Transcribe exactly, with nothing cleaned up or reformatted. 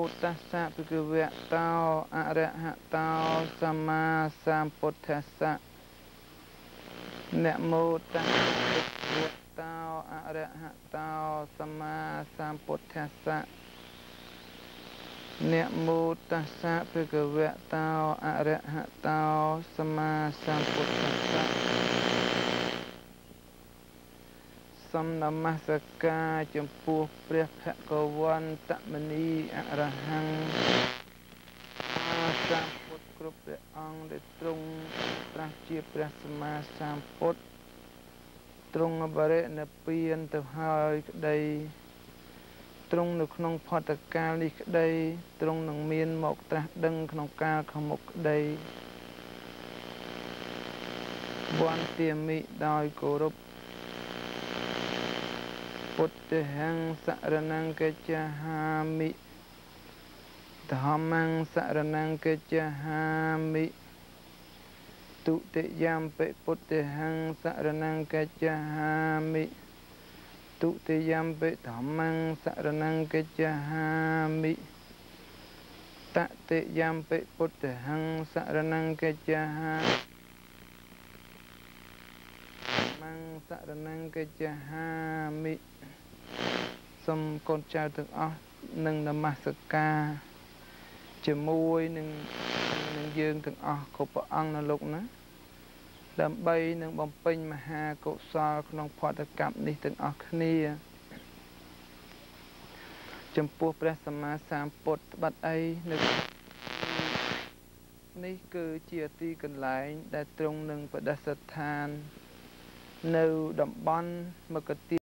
tassa bhagavato arahato sammasambuddhassa. Namo tassa bhagavato arahato sammasambuddhassa. Namo tassa bhagavato arahato sammasambuddhassa. Som namaskar ចំពោះព្រះភគវន្តមុនីអរហង្គសម្ពុទ្ធគ្រប់ព្រះអង្គដែលទ្រង់ត្រាស់ជាព្រះសម្មាសម្ពុទ្ធទ្រង់បរិនិព្វានទៅហើយក្តីទ្រង់នៅក្នុងផតកាលនេះក្តីទ្រង់នឹងមានមកត្រាស់ដឹងក្នុងកាលខាងមុខក្តីវន្ទាមិដោយគោរពពុទ្ធហੰសរណង្កច្ឆាមិធម្មੰសរណង្កច្ឆាមិទុតិយំពិពុទ្ធហੰសរណង្កច្ឆាមិទុតិយំពិធម្មੰសរណង្កច្ឆាមិតតិយំពិពុទ្ធហੰសរណង្កច្ឆាមិ សរណង្កច្ឆាមិសូមកូនចៅទាំងអស់នឹងនមស្ការជាមួយនឹងនឹងយើងទាំងអស់គ្រប់ព្រះអង្គនៅលោកណាដើម្បីនឹងបំពេញមហាកុសលក្នុងផតកម្មនេះទាំងអស់គ្នាចំពោះព្រះសម្មាសម្ពុទ្ធបាត់អីនៅនេះគឺជាទីកន្លែងដែលទ្រង់នឹងបដិស្ថាននៅតំបន់មកទា